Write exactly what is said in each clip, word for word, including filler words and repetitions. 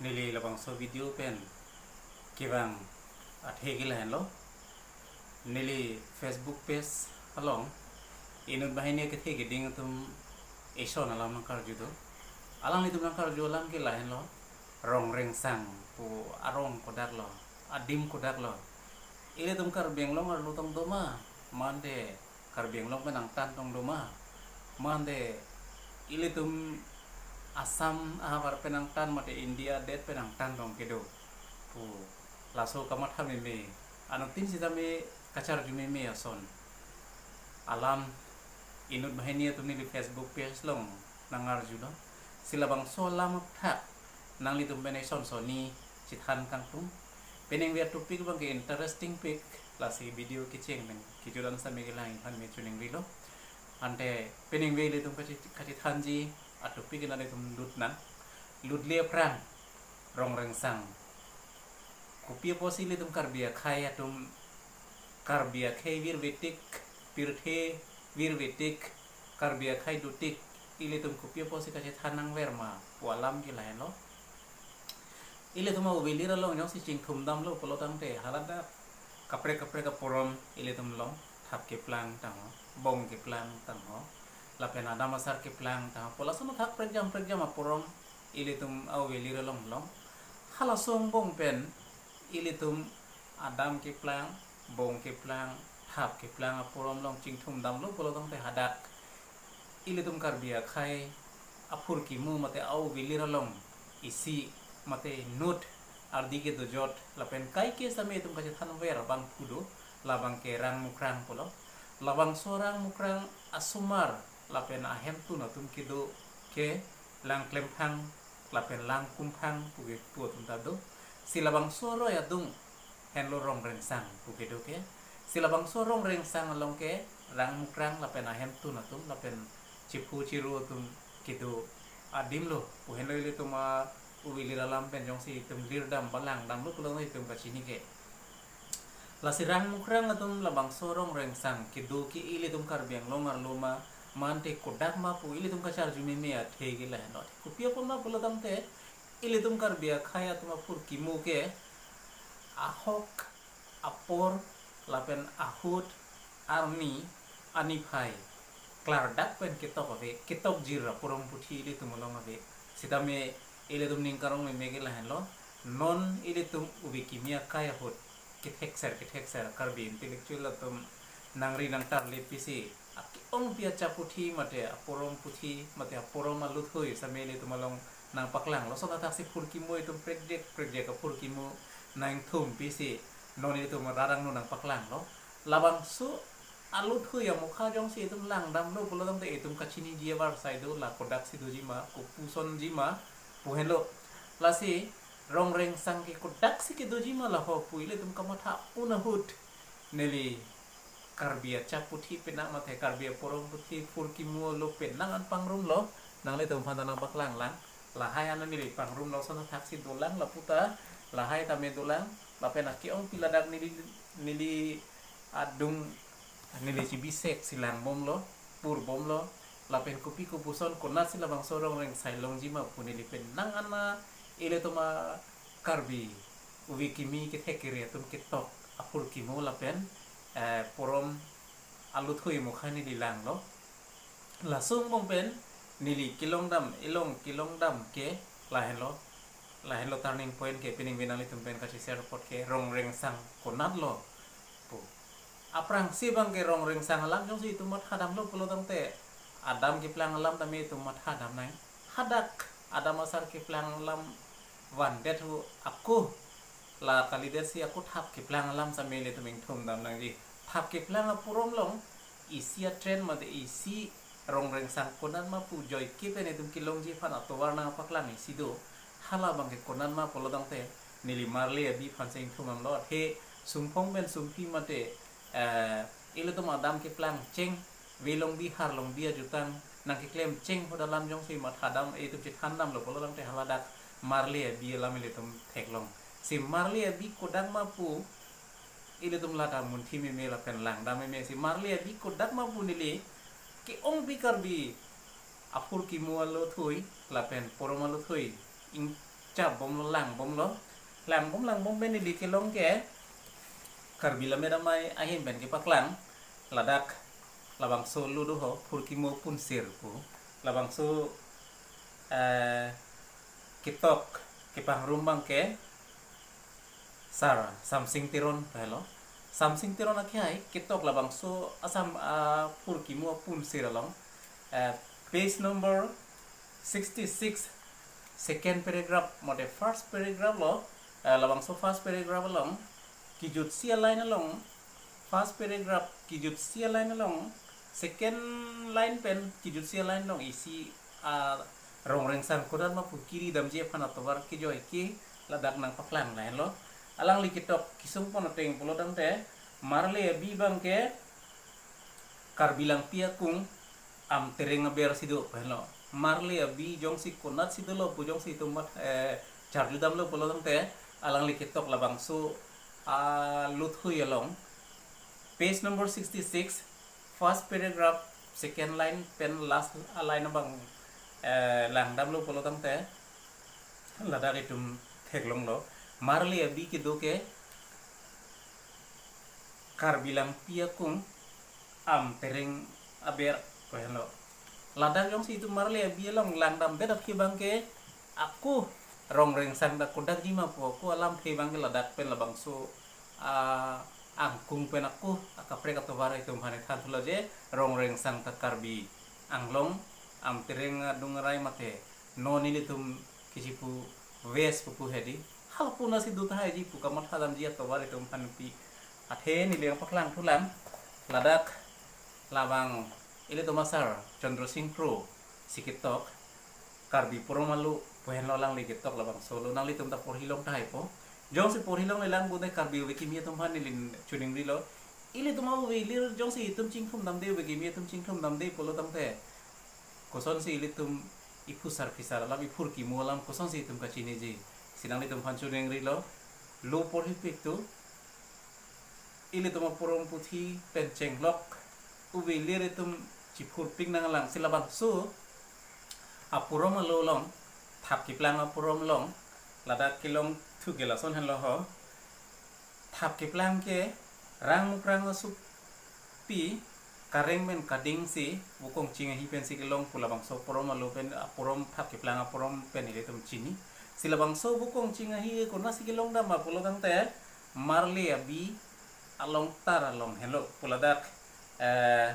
nili labang so video pen kibang athe gila hen lo nili Facebook page along inut bahini ke the geding tum ison alam nangkar judo alang itu nangkar judo alam gila hen lo rong reng sang pu arong kodak lo adim kodak lo ile tum kar benglong ar lutong doma mande kar benglong menang tan tong doma mande ile tum Asam ahar penang tan mate India det penang tan dong kedo pu laso kamat hame me anu tin sita me kacar jume me ason alam inut bahenia tum ni di Facebook page long nangar judo sila bang solam thak nang litum beneson soni cithan kang tum peneng wer topik bang ke interesting pic lasi video kiceng men kijulan sa me gelang han me chuning rilo ante peneng we litum kacit kacit hanji atau pikin ada itu lut na lut lia prang rong reng sang kupia posili tum karbia khai atum karbia khai wir vetik pirthe wir vetik karbia khai dutik ile tum kupia posi kace thanang verma walam gila lo ile tum au velir lo nyong si cing thum dam lo polo tang te halada kapre kapre ka porom ile tum lo thap ke plang tang bong ke plang tang ho la pena ada masar ke plang ta pola sono thak prejam prejam apurom ilitum au velira long long hala song bong pen ilitum adam ke plang bong ke plang thap ke plang apurom long chingthum dam lo pola dong te hadak ilitum karbia khai apur ki mu mate au velira long isi mate nut ardige do jot la pen kai ke same tum kache than ver bang pudo labang ke rang mukrang polo labang sorang mukrang asumar lapen ahem tu na tum kido ke lang klempang lapen lang kumpang puge puot untado silabang soro ya dung hen lo rong reng sang puge do ke silabang sorong reng sang along ke lang mukrang lapen ahem tu na tum lapen cipu ciru tum kido adim lo puhen lo ile tuma uwili dalam pen jong si tum lirdam balang dam lo kulong tum kacini ke lasirang mukrang atum labang sorong reng sang kido ki ile tum karbiang longar loma mante kodak ma pu ile tum ka charge me me athe gila no kupia pon ma pula tam te ile tum kar bia khaya tuma pur kimu ke ahok apor lapen ahut army ani phai klar dak pen kitok ave kitok jira purom puthi ile tum long ave sitame ile tum ning karong me me gila lo non ile tum ubi kimia kaya hot kithek ser kithek ser kar bi intellectual tum nangri nang tar le pisi ong pia caputhi mate aporom puthi mate aporom alut hoi samele tumalong nang paklang lo sota taksi purki mo itu project project ka purki mo nang thum pisi non itu mararang no nang paklang lo labang su alut hoi ya mukha jong si itu lang dam lo pulo dam te itu kachini dia war saido la kodak si dojima ko puson jima puhelo lasi rong reng sang ki kodak si ki dojima la ho puile tum kamatha unahut neli karbia caputhi penang mate karbia porong puthi purki mu lo penang an pangrum lo nang le tum phantan nang paklang lang lahai anan ni pangrum lo sono taksi dolang la puta lahai tame dolang la penaki ong piladak nili nili adung nili cibisek silang bom lo pur bom lo la pen kupi kupuson konat sila bang sorong reng sailong jima punili penang ana ile tuma karbi uwi kimi kit hekiri tum kitok apur kimu la pen Eh, porom alut hui mukhani dilang lo lasung bong pen nili kilong dam ilong kilong dam ke lahen lo lahen lo turning point ke pining binali tumpen kasi airport ke rong reng sang konat lo pu aprang si bang ke rong reng sang alam jong si tumat hadam lo pulo dam te adam ki plang alam tami tumat hadam nai hadak adam asar ki plang alam wan det hu aku la kali desi aku thap ke plang alam samele tuming thum dam nang ji thap ke plang apurom long isia trend mate isi rong reng sang konan ma pu joy ke pen etum kilong ji phan atwarna paklang isi do hala bang ke konan ma polodang te nili marle bi phan sing thumam lo he sumphong ben sumpi mate eh ile to madam ke plang cheng velong bi har long bia jutang nang ke klem cheng hodalam jong si mat hadam etum chit handam lo polodang te haladak marle bi lamile tum thek long si marli abi kodak mapu ile tum lata mun thimi me la pen lang dame me si marli abi kodak mapu nili ke ong bi karbi apur ki mualo thui la pen poromalu thui ing cap bom lo lang bom lo lang bom lang bom ben di kilong ke karbi la meda mai ahim ben ki paklang ladak labang so ludu ho purki mo pun sir pu labang so eh kitok kipang rumbang ke sar samsing tiron hello samsing tiron akhai kitok labang so asam uh, purki mo pun sir along uh, page number sixty-six second paragraph mode first paragraph lo uh, labang so first paragraph along kijut sia line along first paragraph kijut sia line along second line pen kijut sia line long isi uh, rong reng san kudan ma pu kiri dam je pan atowar ki joy ki ladak nang paklang lain lo alang likitok kisung pon teng pulo dang te marle bi bang ke karbilang pia kung am tereng ber sido lo marle bi jong si kunat sido lo pu jong si tumat eh charju dam lo pulo dang te alang likitok labang su a lut hui along page number sixty-six first paragraph second line pen last line bang eh lang dam lo pulo dang te ladak itum theklong lo marli abi ki doke karbilang pia kung am tereng aber ko hello ladak jong si itu marli abi long lang dam bedak ki bangke aku rong reng sang dak kudak jima po ko alam ki bangke ladak pen labang so a angkung pen aku akapre katowara itu mane than thula je rong reng sang ta karbi anglong am tereng dungarai mate noni litum kisipu ves pupu hedi hal puna si duta haji puka mat hadam jia tawar itu mpan pi athe ni leng paklang thulang ladak labang ile to masar Chandra Singh Pro sikitok karbi poromalu pohen lolang likitok labang solo nang litum ta porhilong tai po jong si porhilong lelang budai karbi wiki mi tum han lin chuning rilo ile to mau wi lir jong si tum chingthum dam de wiki mi tum chingthum dam de polo tam te koson si ile tum ipu sarfisar lam ipur ki molam koson si tum ka chini ji sinang litum hanchu neng rilo lo por hipik tu ili tuma porong puthi penceng lok ubi lire tum chipur ping nang lang silabang su apurom lo long thap kiplang apurom long lada kilong thu gelason han lo ho thap kiplang ke rang mukrang su pi kareng men kading si bukong chinga hi pen si kilong pulabang so porom lo pen apurom thap kiplang apurom pen ile tum chini silabang so bukong chinga hi ko nasi kilong da ma pulo dang te marle abi along tar along hello puladak eh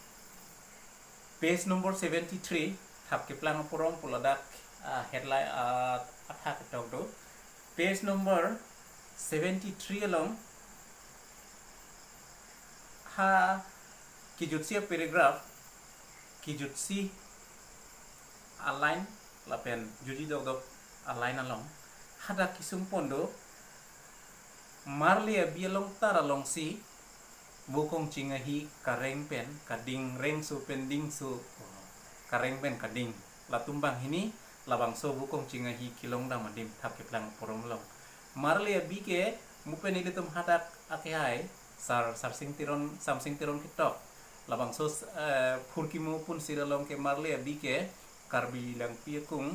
page number seventy-three thap ke plang porong puladak uh, headline uh, athak tok do page number seventy-three along ha kijutsi paragraph kijutsi align lapen juji dok dok align along hada kisung pondo marlia bialong tara long si bukong cingahi kareng pen kading reng su pending su kareng pen kading latumbang hini labang so bukong cingahi kilong da madim thap kiplang porom long marlia bi ke mupen ile tum hadak akhai sar sar sing tiron samsing tiron kitok labang so uh, phurki mu pun siralong ke marlia bi ke karbi lang piakung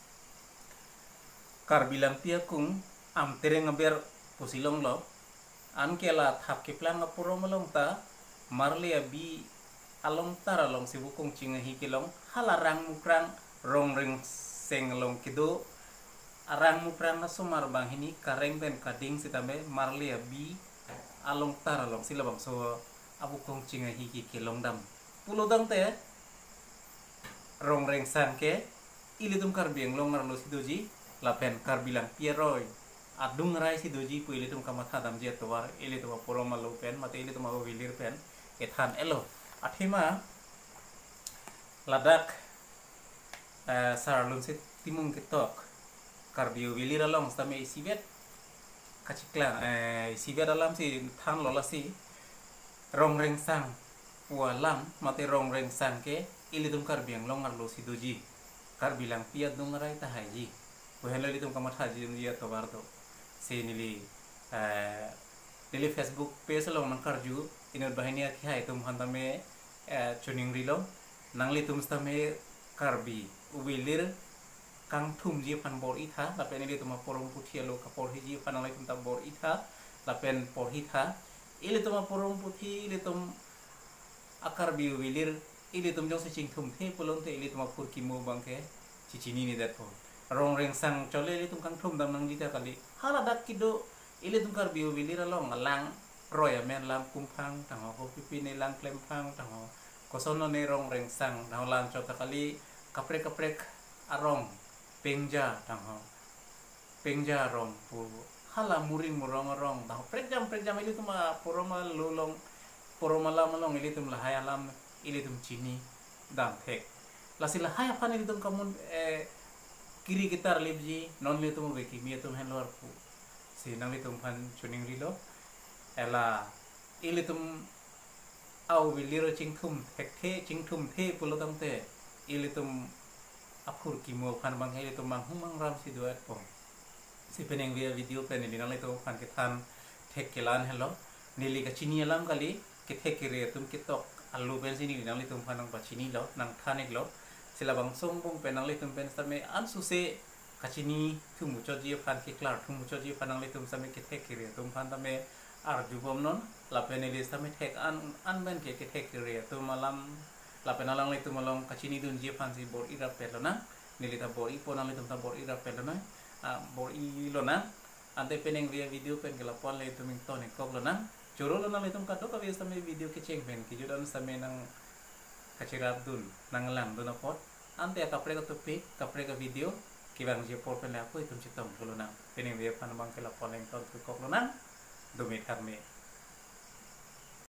karbilang piakung am tereng ber pusilong lo an kela thap kiplang apurom long ta marle bi along tar along sibukong cingahi kilong halarang mukrang rong reng seng long kido arang mukrang na sumar bang hini kareng ben kading sitabe marle bi along tar along silabang so abukong cingahi ki kilong dam pulodang te rong reng san ke ilitum karbiang long ngarlo sidoji lapen karbilang pieroy adung rai si doji pu ile tum kamat hadam je towar ile tum poroma lo pen mate ile tum abo vilir pen ethan elo athima ladak uh, sarlun se timung kitok karbio vilir along stame isibet kachikla uh, isibet alam si than lola si rong reng sang pualam mate rong reng sang ke ile tum karbiang long arlo si doji karbilang piat dung rai ta haji Bukan lagi tum kamat haji dia tobar to. Si nili eh nili Facebook page lo nang karju inut bahini akhi hai tum handame chuning rilo nangli tum stame karbi ubilir kang thum ji pan bor itha lapen ili tuma porong puthi lo kapor hiji pan nang lai tum ta bor itha lapen por hitha ili tuma porong puthi ili tum akar biu wilir ili tum jong se ching thum the pulong te ili tuma pur kimu bangke cicini ni dat po rong reng sang chole ili tum kang thum dam nang jita kali hala dak kido ili tum kar biu wilir along lang roya men lam kumpang tang ho pipi ne lang klempang tang ho kosono ne rong reng sang na lang chota kali kaprek kaprek arong pengja tang ho pengja rong pu hala muring murong rong tang prek jam prek jam ili tuma poroma lulong poroma lam long ili tum lahai alam ili tum cini dam thek lasi lahai aphan ili tum kamun eh, kiri gitar libji non li tum beki mi tum hen lor pu si nang li tum phan chuning rilo ela ili tum au wiliro ching thum thek the ching thum the pulo tang te ili tum aphur kimo phan bang ili tum mang humang ram si duat po si peneng via video pen ini nang itu pan kitan thek kelan hello nili ka chini alam kali ke thek kire tum kitok alu pen sini nang itu pan nang chini lo nang thanek lo sila bang song bong pen nang itu pen same an suse ka chini thum mucho ji pan ki klar thum mucho ji pan nang itu same ke thek kire tum pan tame ar jubom non la pen ini same thek an an ben ke ke thek kire tum malam la pen alang itu malong ka chini dun ji pan si bor ira pelona nili ta bor ipo nang itu ta bor ira pelona bor ilo na ante peneng via video pen kala pon le tuming tone kok lo na choro lo na le tum ka to ka via same video ke cheng pen ki judan same nang kachirat dun nang lang dun pot ante ka pre ka to pe ka pre ka video ki bang je por pen la ko itum chitom lo na peneng via pan bang kala pon le ton kok lo na do me kar me